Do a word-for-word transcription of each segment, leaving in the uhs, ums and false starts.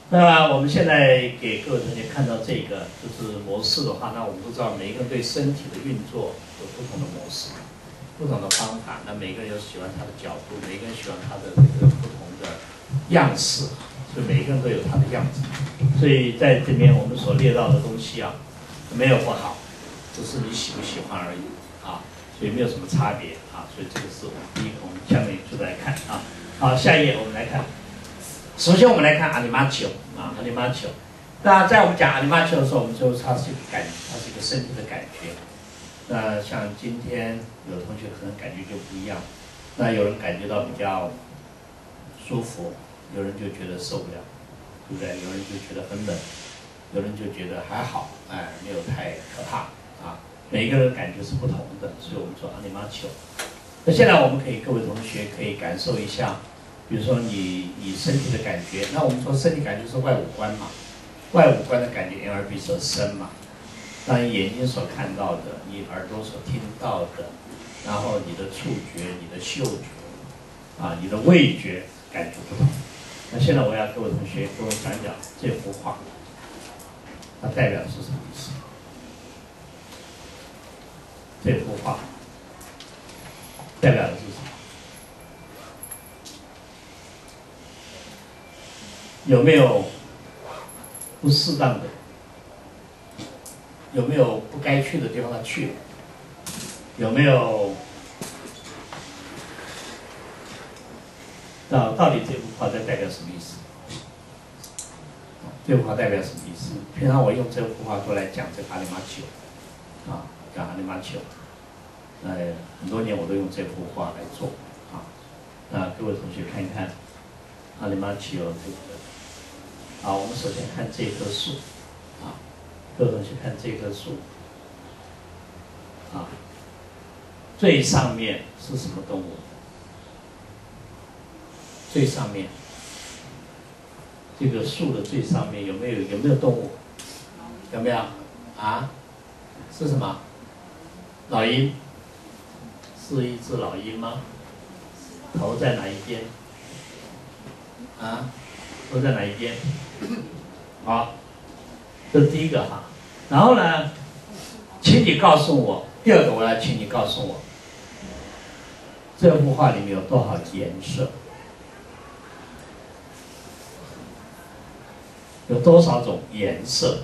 那我们现在给各位同学看到这个就是模式的话，那我们都知道每一个人对身体的运作有不同的模式，不同的方法。那每个人有喜欢他的角度，每个人喜欢他的这个不同的样式，所以每一个人都有他的样子。所以在这边我们所列到的东西啊，没有不好，只是你喜不喜欢而已啊，所以没有什么差别啊。所以这个是我们第一个，我们下面就来看啊。好，下一页我们来看。首先我们来看阿尼玛球啊，阿尼玛球。那在我们讲阿尼玛球的时候，我们说它是一个感，它是一个身体的感觉。那像今天有的同学可能感觉就不一样，那有人感觉到比较舒服，有人就觉得受不了，对不对？有人就觉得很冷，有人就觉得还好，哎，没有太可怕啊。每一个人感觉是不同的，所以我们说阿尼玛球。那现在我们可以各位同学可以感受一下。比如说你你身体的感觉，那我们说身体感觉是外五官嘛，外五官的感觉眼耳鼻舌身嘛，当然眼睛所看到的，你耳朵所听到的，然后你的触觉、你的嗅觉，啊，你的味觉感觉不同。那现在我要各位同学给我讲讲这幅画，它代表的是什么意思？这幅画代表的是什么？有没有不适当的？有没有不该去的地方他去了？有没有？到到底这幅画在代表什么意思？这幅画代表什么意思？平常我用这幅画过来讲这个阿尼玛球，啊，讲阿尼玛球，呃，很多年我都用这幅画来做，啊，那各位同学看一看阿尼玛球这个。好，我们首先看这棵树，啊，各位同学看这棵树，啊，最上面是什么动物？最上面，这个树的最上面有没有有没有动物？有没有？啊？是什么？老鹰？是一只老鹰吗？头在哪一边？啊？头在哪一边？好，这是第一个哈。然后呢，请你告诉我，第二个我要请你告诉我，这幅画里面有多少颜色？有多少种颜色？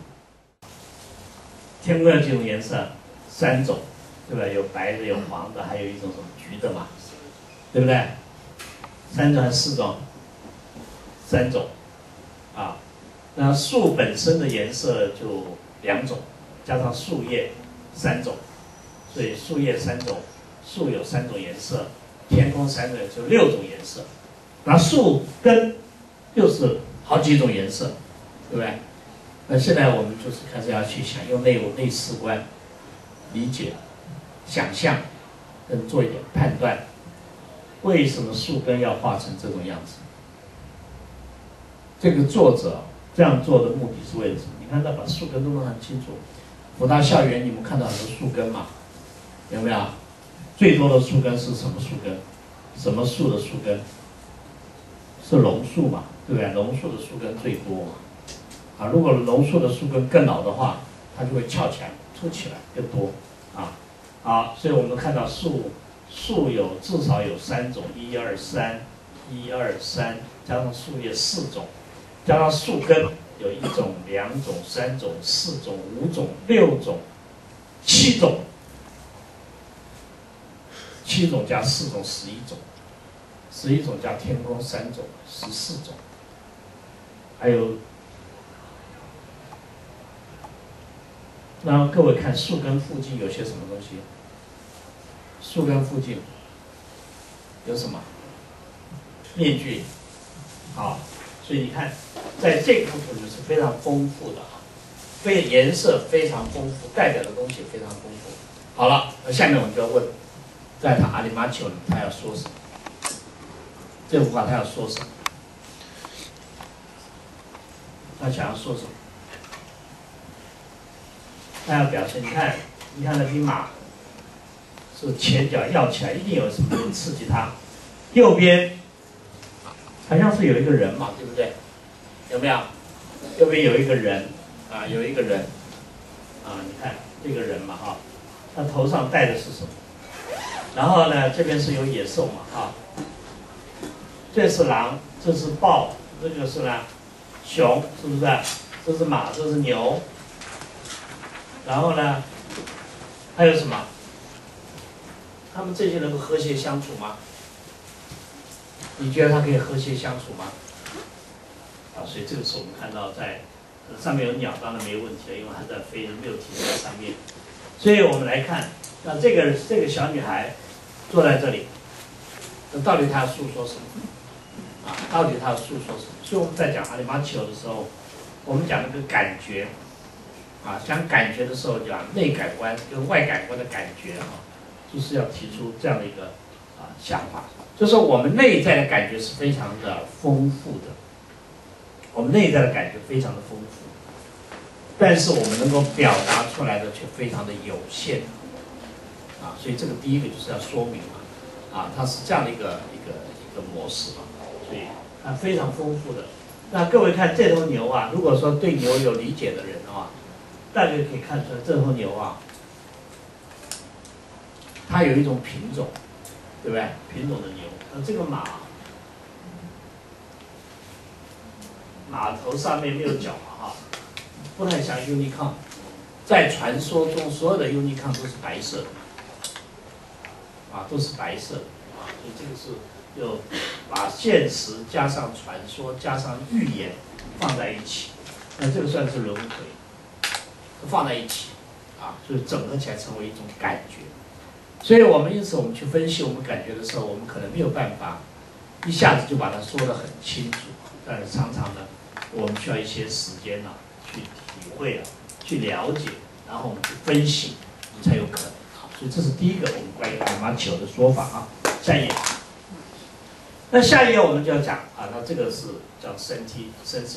天空有几种颜色？三种，对吧？有白的，有黄的，还有一种什么橘的嘛，对不对？三种还是四种？三种，啊，那树本身的颜色就两种，加上树叶三种，所以树叶三种，树有三种颜色，天空三种就六种颜色，那树根又是好几种颜色，对不对？那现在我们就是开始要去想用内内视观理解、想象，跟做一点判断，为什么树根要画成这种样子？这个作者这样做的目的是为了什么？你看他把树根都弄得很清楚。福大校园你们看到很多树根嘛？有没有？最多的树根是什么树根？什么树的树根？是榕树嘛？对不对？榕树的树根最多嘛。啊，如果榕树的树根更老的话，它就会翘起来、凸起来更多。啊，好，所以我们看到树树有至少有三种，一二三，一二三，加上树叶四种。加上树根有一种、两种、三种、四种、五种、六种、七种，七种加四种，十一种，十一种加天空三种，十四种，还有，然后各位看树根附近有些什么东西？树根附近有什么？面具，好。所以你看，在这幅图里是非常丰富的，非颜色非常丰富，代表的东西非常丰富。好了，那下面我们就要问，在他阿尼玛球里他要说什么？这幅画他要说什么？他想要说什么？他要表现，你看，你看那匹马是前脚要起来，一定有什么东西刺激它。右边好像是有一个人嘛，对不对？ 有没有？右边有一个人啊，有一个人啊，你看这个人嘛哈，他头上戴的是什么？然后呢，这边是有野兽嘛哈，这是狼，这是豹，这个是呢熊，是不是？这是马，这是牛。然后呢，还有什么？他们这些能够和谐相处吗？你觉得他可以和谐相处吗？啊，所以这个是我们看到在上面有鸟，当然没有问题了，因为它在飞，没有停在上面。所以我们来看，那这个这个小女孩坐在这里，那到底她要诉说什么？啊，到底她要诉说什么？所以我们在讲阿里马丘的时候，我们讲那个感觉，啊，讲感觉的时候讲内感官跟外感官的感觉啊，就是要提出这样的一个啊想法，就是我们内在的感觉是非常的丰富的。我们内在的感觉非常的丰富，但是我们能够表达出来的却非常的有限，啊，所以这个第一个就是要说明嘛，啊，它是这样的一个一个一个模式嘛，所以它非常丰富的。那各位看这头牛啊，如果说对牛有理解的人的话，大家可以看出来这头牛啊，它有一种品种，对不对？品种的牛，那这个马。马头上面没有角嘛哈，不太像 unicorn。在传说中，所有的 unicorn 都是白色的，啊，都是白色的啊，所以这个是就把现实加上传说加上预言放在一起，那这个算是轮回，放在一起啊，所以整合起来成为一种感觉。所以我们因此我们去分析我们感觉的时候，我们可能没有办法一下子就把它说得很清楚，但是常常呢。我们需要一些时间呢、啊，去体会啊，去了解，然后我们去分析，才有可能啊。所以这是第一个我们关于阿马丘的说法啊。下一页，那下一页我们就要讲啊，那这个是叫身体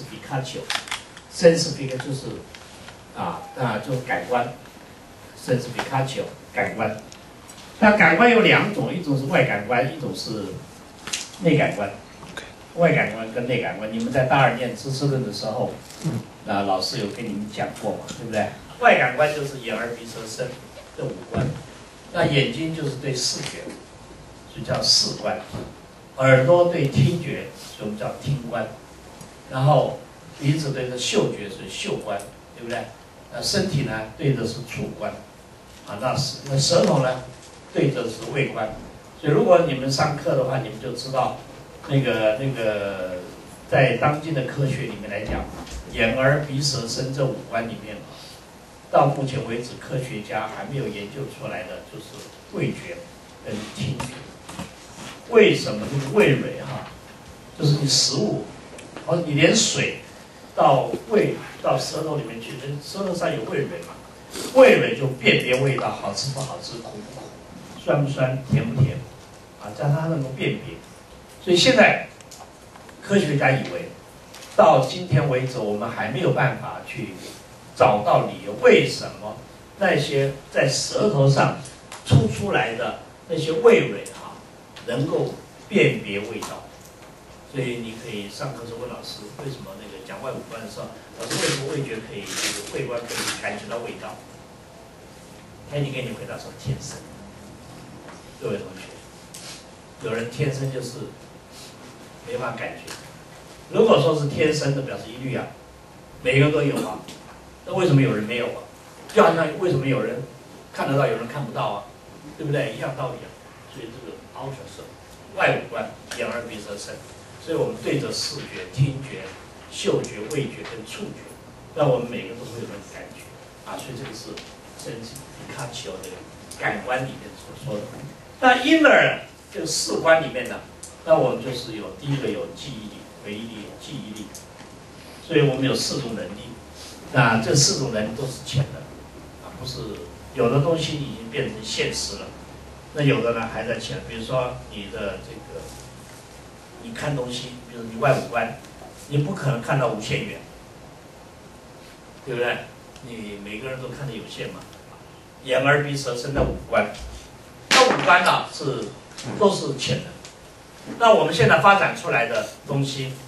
sensificatio，sensific 就是啊啊就是感官 ，sensificatio 感官。那感官有两种，一种是外感官，一种是内感官。外感官跟内感官，你们在大二念知识论的时候，那老师有跟你们讲过嘛，对不对？外感官就是眼耳鼻舌身这五官，那眼睛就是对视觉，所以叫视官；耳朵对听觉，所以我们叫听官；然后鼻子对着嗅觉，所以嗅官，对不对？那身体呢对着是触官，啊，那舌那舌头呢对着是味官。所以如果你们上课的话，你们就知道。那个那个，在当今的科学里面来讲，眼耳鼻舌身这五官里面，到目前为止，科学家还没有研究出来的就是味觉跟听觉。为什么这个味蕾哈，就是你食物，或者你连水到胃到舌头里面去，舌头上有味蕾嘛，味蕾就辨别味道，好吃不好吃，苦不苦，酸不酸，甜不甜，啊，这样它能够辨别。所以现在科学家以为，到今天为止，我们还没有办法去找到理由，为什么那些在舌头上吐出来的那些味蕾哈，能够辨别味道。所以你可以上课时候问老师，为什么那个讲外五官的时候，老师为什么味觉可以，这个味官可以感觉到味道？那你给你回答说天生。各位同学，有人天生就是没办法感觉。如果说是天生的，表示一律啊，每个人都有啊。那为什么有人没有啊？就好像为什么有人看得到，有人看不到啊？对不对？一样道理啊。所以这个 ultra 是外五官，眼耳鼻舌身。所以我们对着视觉、听觉、嗅觉、味觉跟触觉，那我们每个都会有那种感觉啊。所以这个是身体卡奇欧这个感官里面所说的。那因而这个视官里面呢，那我们就是有第一个有记忆力、回忆力、记忆力，所以我们有四种能力。那这四种能力都是潜能啊，不是有的东西已经变成现实了，那有的呢还在潜能。比如说你的这个，你看东西，比如你外五官，你不可能看到无限远，对不对？你每个人都看得有限嘛。眼耳鼻舌身的五官，那五官呢是都是潜能。那我们现在发展出来的东西，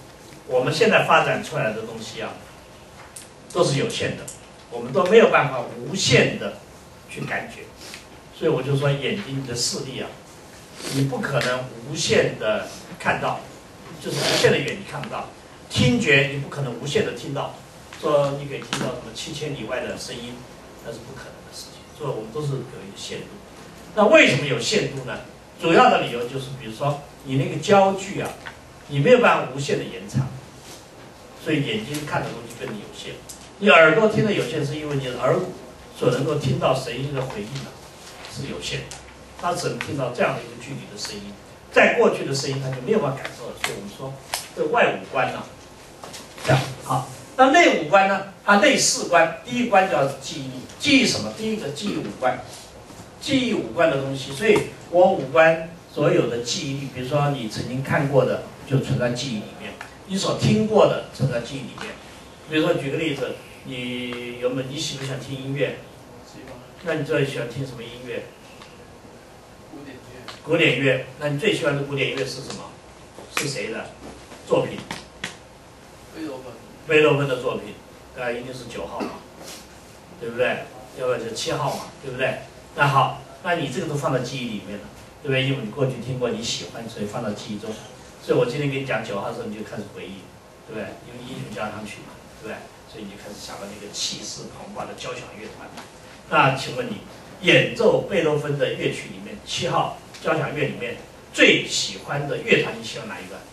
我们现在发展出来的东西啊，都是有限的，我们都没有办法无限的去感觉。所以我就说，眼睛的视力啊，你不可能无限的看到，就是无限的远你看不到。听觉你不可能无限的听到，说你可以听到什么七千里外的声音，那是不可能的事情。所以我们都是有一个限度。那为什么有限度呢？主要的理由就是，比如说你那个焦距啊，你没有办法无限的延长，所以眼睛看的东西跟你有限。你耳朵听的有限，是因为你的耳骨所能够听到声音的回应啊是有限的，它只能听到这样的一个距离的声音，在过去的声音它就没有办法感受了。所以我们说，这外五官呢、啊，这样好。那内五官呢？它内四官，第一关叫记忆，记忆什么？第一个记忆五官。记忆五官的东西，所以我五官所有的记忆力，比如说你曾经看过的，就存在记忆里面；你所听过的，存在记忆里面。比如说举个例子，你有没有你喜不喜欢听音乐？那你最喜欢听什么音乐？ 古典乐。 古典乐。那你最喜欢的古典乐是什么？是谁的作品？ 贝多芬。 贝多芬的作品，那一定是九号嘛，对不对？要不然就七号嘛，对不对？那好，那你这个都放到记忆里面了，对不对？因为你过去听过，你喜欢，所以放到记忆中。所以我今天给你讲九号的时候，你就开始回忆，对不对？因为英雄交响曲嘛，对不对？所以你就开始想到那个气势磅礴的交响乐团。那请问你，演奏贝多芬的乐曲里面，七号交响乐里面最喜欢的乐团，你喜欢哪一个？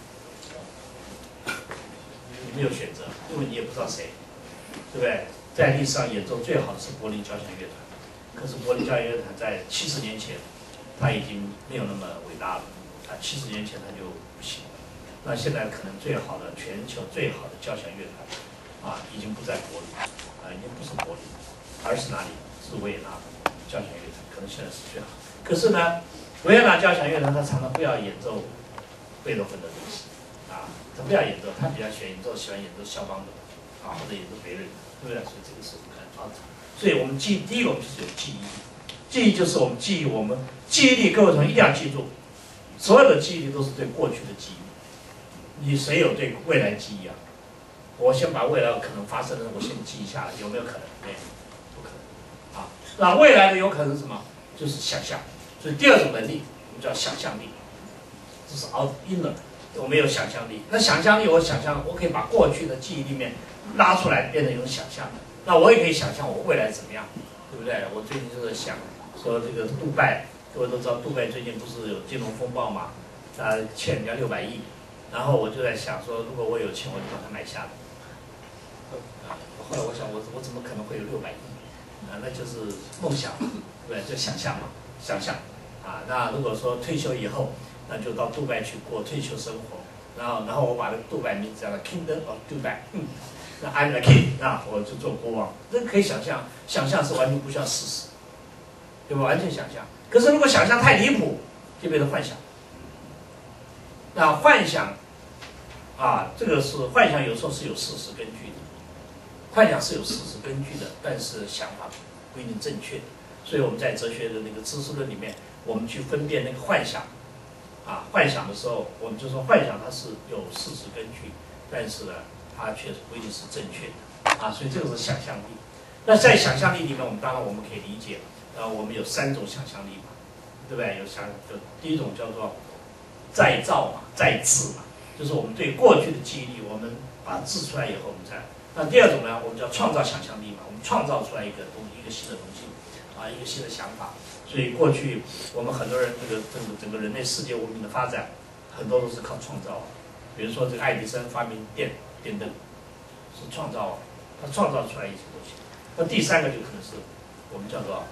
你没有选择，因为你也不知道谁，对不对？在历史上演奏最好的是柏林交响乐团。可是柏林交响乐团在七十年前，它已经没有那么伟大了。啊，七十年前它就不行。那现在可能最好的全球最好的交响乐团，啊，已经不在柏林，啊，已经不是柏林，而是哪里？是维也纳交响乐团，可能现在是最好。可是呢，维也纳交响乐团它常常不要演奏贝多芬的东西，啊，他不要演奏，他比较喜欢演奏，喜欢演奏肖邦的，啊，或者演奏别人的，对不对？所以这个是很啊。所以我们记第一个，我们就是有记忆，记忆就是我们记忆，我们记忆力，各位同学一定要记住，所有的记忆力都是对过去的记忆。你谁有对未来记忆啊？我先把未来可能发生的，我先记一下，有没有可能？没有，不可能。啊，那未来的有可能是什么？就是想象。所以第二种能力，我们叫想象力，这是 out inner， 我们有想象力。那想象力，我想象，我可以把过去的记忆里面拉出来，变成一种想象。那我也可以想象我未来怎么样，对不对？我最近就在想，说这个杜拜，各位都知道，杜拜最近不是有金融风暴嘛，他欠人家六百亿，然后我就在想说，如果我有钱，我就把它买下来。啊，后来我想，我我怎么可能会有六百亿？啊，那就是梦想嘛，对，就想象嘛，想象。啊，那如果说退休以后，那就到杜拜去过退休生活，然后然后我把那个杜拜名字叫做 Kingdom of Dubai， 嗯。那 I'm the king， 啊，我就做国王，这可以想象，想象是完全不需要事实，对吧？完全想象。可是如果想象太离谱，就变成幻想。那幻想，啊，这个是幻想，有时候是有事实根据的，幻想是有事实根据的，但是想法不一定正确的。所以我们在哲学的那个知识论里面，我们去分辨那个幻想，啊，幻想的时候，我们就说幻想它是有事实根据，但是呢，它确实不一定是正确的，啊，所以这个是想象力。那在想象力里面，我们当然我们可以理解，呃，我们有三种想象力嘛，对不对？有想，就第一种叫做再造嘛，再制嘛，就是我们对过去的记忆力，我们把它制出来以后，我们再。那第二种呢，我们叫创造想象力嘛，我们创造出来一个东一个新的东西，啊，一个新的想法。所以过去我们很多人这个整个整个人类世界文明的发展，很多都是靠创造。比如说这个爱迪生发明电电灯，是创造，他创造出来一些东西。那第三个就可能是我们叫做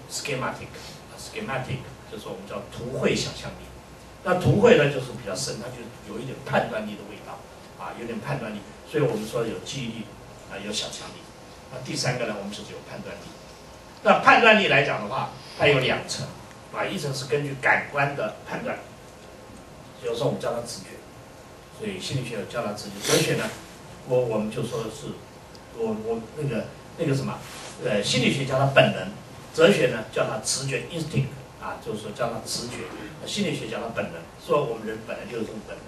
schematic，schematic 就是说我们叫图绘想象力。那图绘呢就是比较深，它就有一点判断力的味道，啊，有点判断力。所以我们说有记忆力，啊，有想象力。啊，第三个呢，我们就是有判断力。那判断力来讲的话，它有两层，啊，一层是根据感官的判断，有时候我们叫它直觉，所以心理学叫它直觉。哲学呢，我我们就说是，我我那个那个什么，呃，心理学叫它本能，哲学呢叫它直觉 instinct， 啊，就是说叫它直觉，心理学叫它本能，说我们人本来就有这种本能。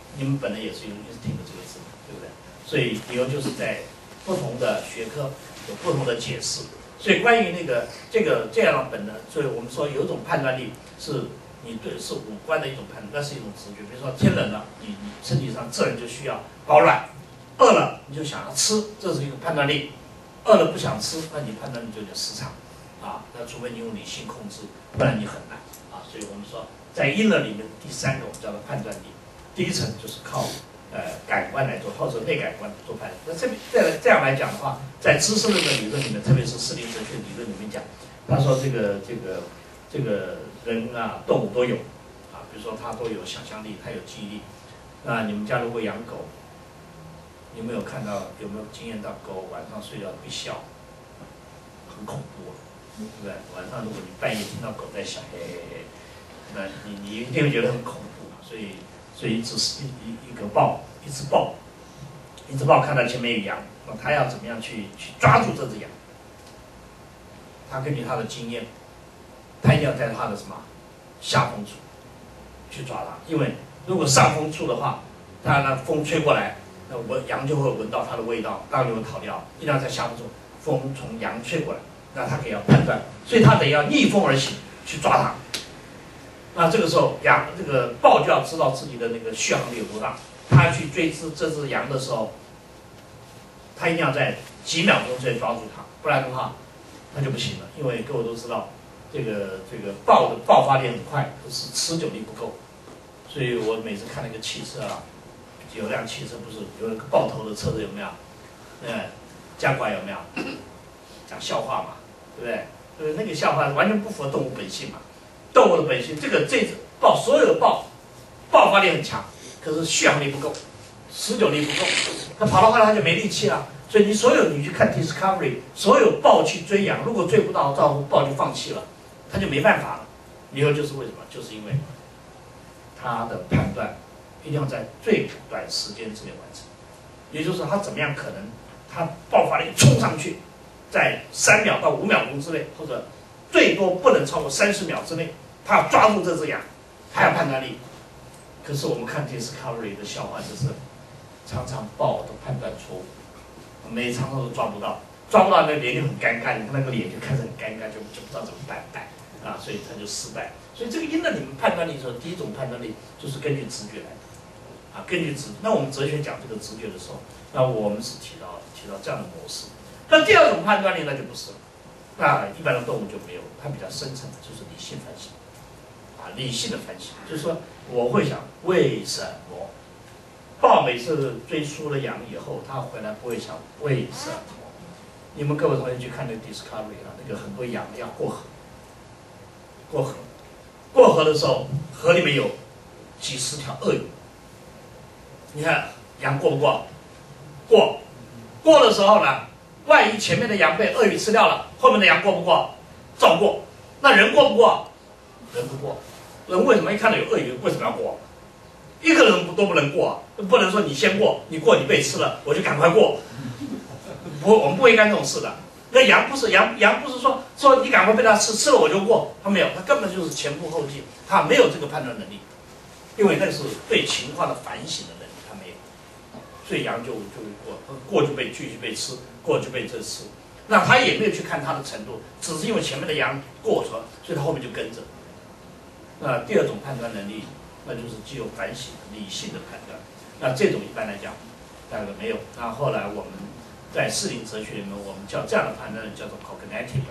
你们本来也是用 instinct 这个字，对不对？所以理由就是在不同的学科有不同的解释。所以关于那个这个这样的本能，所以我们说有一种判断力是你对是五官的一种判断，那是一种直觉。比如说天冷了，你你身体上自然就需要保暖；饿了你就想要吃，这是一种判断力；饿了不想吃，那你判断力就有点失常啊。那除非你用理性控制，不然你很难啊。所以我们说，在 inner 里面第三个我们叫做判断力，第一层就是靠呃感官来做，或者内感官做判断。那这这这样来讲的话，在知识论的理论里面，特别是适龄哲学理论里面讲，他说这个这个这个人啊动物都有啊，比如说他都有想象力，他有记忆力。那你们家如果养狗，有没有看到有没有经验到狗晚上睡觉会笑，很恐怖、啊，对不对？晚上如果你半夜听到狗在笑，嘿嘿嘿，那你你一定会觉得很恐怖、啊。所以所以一只一一一个豹，一只豹，一只豹看到前面有羊，那它要怎么样去去抓住这只羊？它根据它的经验，它一定要在它的什么下风处去抓它，因为如果上风处的话，它那风吹过来，那闻羊就会闻到它的味道，当然就会逃掉。一定要在下风处，风从羊吹过来，那它可以要判断，所以它得要逆风而行去抓它。那这个时候羊这个豹就要知道自己的那个续航力有多大，它去追这这只羊的时候，它一定要在几秒钟之内抓住它，不然的话它就不行了。因为各位都知道，这个这个豹的爆发力很快，可是持久力不够。所以我每次看那个汽车啊，有辆汽车不是有一个爆头的车子有没有？呃，加挂有没有？讲笑话嘛，对不对？呃，那个笑话完全不符合动物本性嘛。动物的本性，这个这只豹，所有的豹爆发力很强，可是续航力不够，持久力不够，它跑到后来它就没力气了。所以你所有你去看 Discovery， 所有豹去追羊，如果追不到，到豹就放弃了，它就没办法了。理由就是为什么？就是因为它的判断一定要在最短时间之内完成，也就是说它怎么样可能它爆发力冲上去，在三秒到五秒钟之内，或者最多不能超过三十秒之内，他要抓住这只羊，他有判断力。可是我们看 Discovery 的笑话就是，常常豹都判断错误，每常常都抓不到，抓不到那脸就很尴尬，你看那个脸就开始很尴尬，就就不知道怎么办办啊，所以他就失败。所以这个因了你们判断力的时候，第一种判断力就是根据直觉来的，啊，根据直。那我们哲学讲这个直觉的时候，那我们是提到提到这样的模式。那第二种判断力那就不是了。那一般的动物就没有，它比较深层的就是理性分析，啊，理性的分析，就是说我会想为什么，豹每次追输了羊以后，它回来不会想为什么。你们各位同学去看那个 Discovery 啊，那个很多羊要过河，过河，过河的时候，河里面有几十条鳄鱼，你看羊过不过？过，过的时候呢？万一前面的羊被鳄鱼吃掉了，后面的羊过不过？照过。那人过不过？人不过。人为什么一看到有鳄鱼，为什么要过？一个人都不能过，不能说你先过，你过你被吃了，我就赶快过。不，我们不会干这种事的。那羊不是羊，羊不是说说你赶快被它吃，吃了我就过，它没有，它根本就是前仆后继，它没有这个判断能力，因为那是对情况的反省的能力，它没有。所以羊就就会过，过就被继续被吃。过就被这吃，那他也没有去看他的程度，只是因为前面的羊过了，所以他后面就跟着。那第二种判断能力，那就是具有反省、理性的判断。那这种一般来讲，大概没有。那后来我们在适龄哲学里面，我们叫这样的判断叫做 cognitive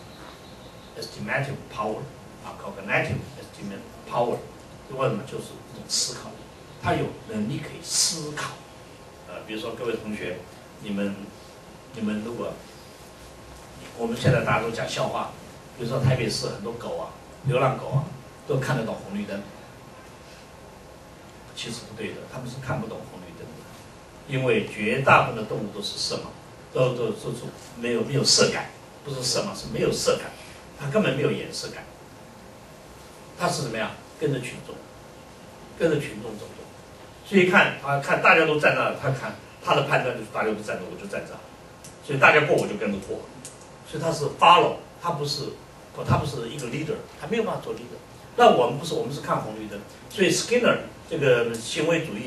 estimative power 啊 ，cognitive estimative power， 为什么？就是一种思考力，他有能力可以思考。呃，比如说各位同学，你们。你们如果，我们现在大家都讲笑话，比如说台北市很多狗啊，流浪狗啊，都看得懂红绿灯。其实不对的，他们是看不懂红绿灯的，因为绝大部分的动物都是色盲，都都都是没有没有色感，不是色盲，是没有色感，它根本没有颜色感。它是怎么样？跟着群众，跟着群众走动。所以看他看大家都站那，他看他的判断就是大家都站着，我就站这。所以大家过我就跟着过，所以他是 follow， 他不是不他不是一个 leader， 他没有办法做 leader。那我们不是，我们是看红绿灯。所以 Skinner 这个行为主义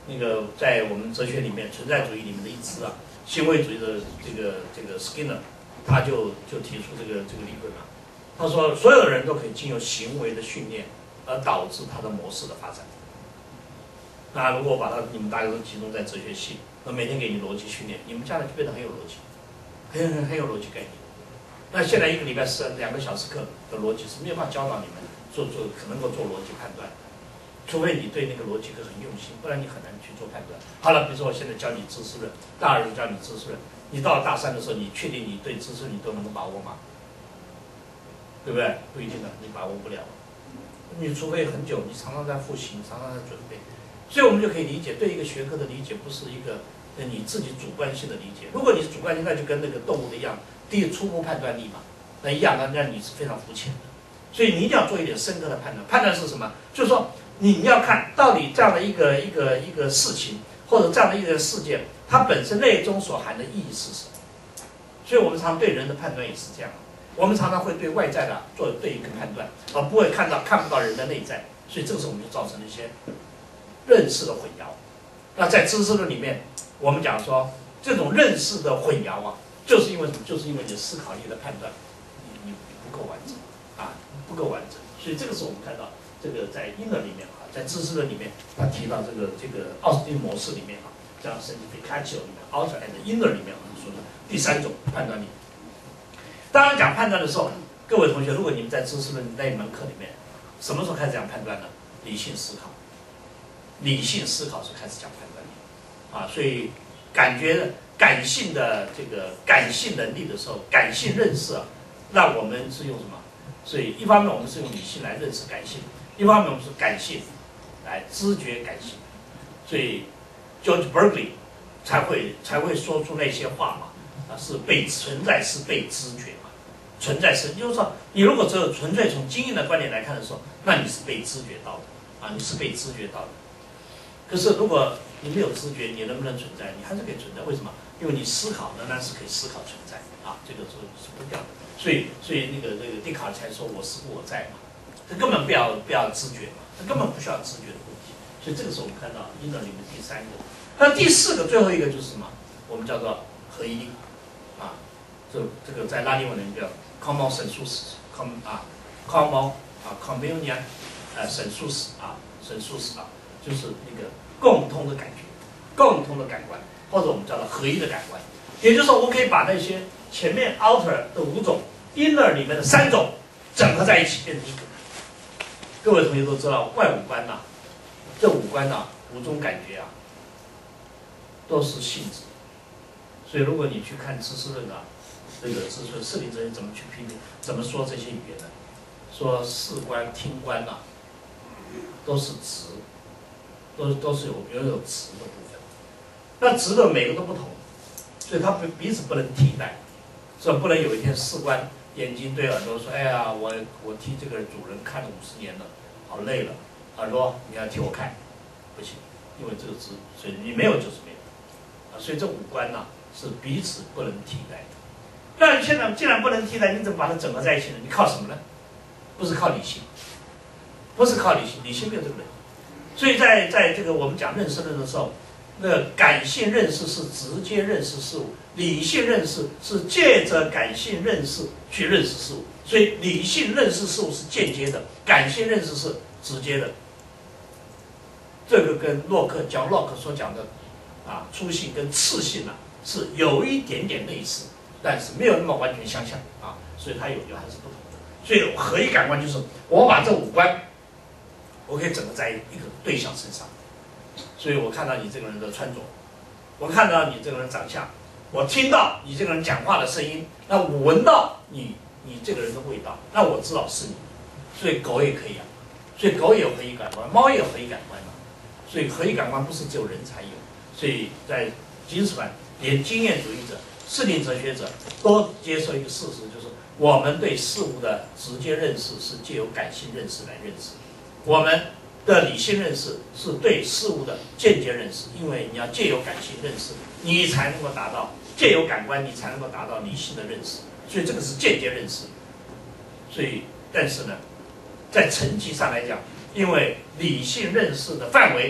那个在我们哲学里面，存在主义里面的一支啊，行为主义的这个这个 Skinner， 他就就提出这个这个理论了。他说，所有人都可以经由行为的训练，而导致他的模式的发展。那如果把它你们大家都集中在哲学系，那每天给你逻辑训练，你们将来就变得很有逻辑，很很很有逻辑概念。那现在一个礼拜是两个小时课的逻辑是没有办法教导你们做做可能够做逻辑判断，除非你对那个逻辑课很用心，不然你很难去做判断。好了，比如说我现在教你知识论，大二就教你知识论，你到了大三的时候，你确定你对知识你都能够把握吗？对不对？不一定的，你把握不了。你除非很久，你常常在复习，常常在准备，所以我们就可以理解，对一个学科的理解不是一个你自己主观性的理解。如果你是主观性，那就跟那个动物的一样，第一初步判断力嘛，那一样，那那你是非常肤浅的。所以你一定要做一点深刻的判断。判断是什么？就是说你要看到底这样的一个一个一个事情，或者这样的一个事件，它本身内中所含的意义是什么？所以我们常对人的判断也是这样。我们常常会对外在的做对一个判断，而不会看到看不到人的内在，所以这个时候我们就造成了一些认识的混淆。那在知识论里面，我们讲说这种认识的混淆啊，就是因为什么？就是因为你的思考力的判断你你不够完整啊，不够完整。所以这个是我们看到这个在因尔里面啊，在知识论里面，他提到这个这个奥斯汀模式里面啊，这样甚至 Picasso 里面 Outer and Inner 里面我们说的第三种判断力。当然讲判断的时候，各位同学，如果你们在知识论那一门课里面，什么时候开始讲判断呢？理性思考，理性思考是开始讲判断力啊。所以感觉感性的这个感性能力的时候，感性认识啊，那我们是用什么？所以一方面我们是用理性来认识感性，一方面我们是感性来知觉感性。所以 George Berkeley 才会才会说出那些话嘛，啊，是被存在是被知觉。存在是，就是说，你如果只有纯粹从经验的观点来看的时候，那你是被知觉到的啊，你是被知觉到的。可是如果你没有知觉，你能不能存在？你还是可以存在。为什么？因为你思考仍然是可以思考存在啊，这个是是不掉的。所以，所以那个那个笛卡尔才说我思故我在嘛，这根本不要不要知觉嘛，这根本不需要知觉的问题。所以这个是我们看到因尔里面第三个。那第四个最后一个就是什么？我们叫做合一力啊，这这个在拉丁文里面叫。common 神术史 ，com 啊 ，common 啊 ，communion， 呃，神术史啊，神术史啊，就是那个共通的感觉，共通的感官，或者我们叫做合一的感官。也就是说，我可以把那些前面 outer 的五种 inner 里面的三种整合在一起，变成一个。各位同学都知道，外五官呐、啊，这五官呐、啊，五种感觉啊，都是性质。所以，如果你去看知识论啊。这个知识视听哲学怎么去批评，怎么说这些语言呢？说视观、听观呐、啊，都是质，都都是有有有质的部分。那质的每个都不同，所以它彼彼此不能替代，所以不能有一天视观眼睛对耳朵说：“哎呀，我我替这个主人看了五十年了，好累了。”耳朵你要替我看，不行，因为这个质，所以你没有就是没有啊。所以这五官呐、啊、是彼此不能替代的。那你现在既然不能替代，你怎么把它整合在一起呢？你靠什么呢？不是靠理性，不是靠理性，理性没有这个能力。所以在在这个我们讲认识论的时候，那感性认识是直接认识事物，理性认识是借着感性认识去认识事物。所以理性认识事物是间接的，感性认识是直接的。这个跟洛克讲洛克所讲的啊初性跟次性啊是有一点点类似。但是没有那么完全相像啊，所以它有有还是不同的。所以合一感官就是我把这五官，我可以整合在一个对象身上。所以我看到你这个人的穿着，我看到你这个人长相，我听到你这个人讲话的声音，那我闻到你你这个人的味道，那我知道是你。所以狗也可以啊，所以狗也有合一感官，猫也有合一感官嘛。所以合一感官不是只有人才有，所以在即使版连经验主义者。视听哲学者都接受一个事实，就是我们对事物的直接认识是借由感性认识来认识，我们的理性认识是对事物的间接认识，因为你要借由感性认识，你才能够达到借由感官，你才能够达到理性的认识，所以这个是间接认识。所以，但是呢，在层级上来讲，因为理性认识的范围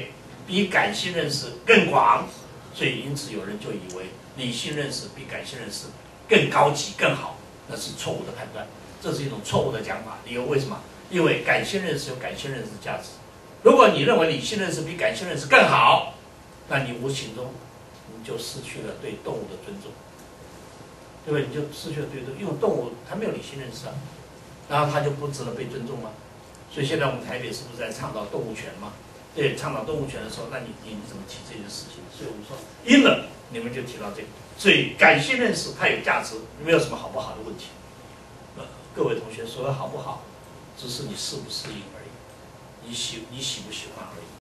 比感性认识更广，所以因此有人就以为理性认识比感性认识更高级更好，那是错误的判断，这是一种错误的讲法。理由为什么？因为感性认识有感性认识的价值，如果你认为理性认识比感性认识更好，那你无形中你就失去了对动物的尊重，对不对？你就失去了对动物，因为动物它没有理性认识啊，然后它就不值得被尊重吗？所以现在我们台北是不是在倡导动物权嘛？对，倡导动物权的时候，那你你你怎么提这件事情？所以我们说，因了你们就提到这个，所以感性认识它有价值，没有什么好不好的问题。呃，各位同学说的好不好，只是你适不适应而已，你喜你喜不喜欢而已。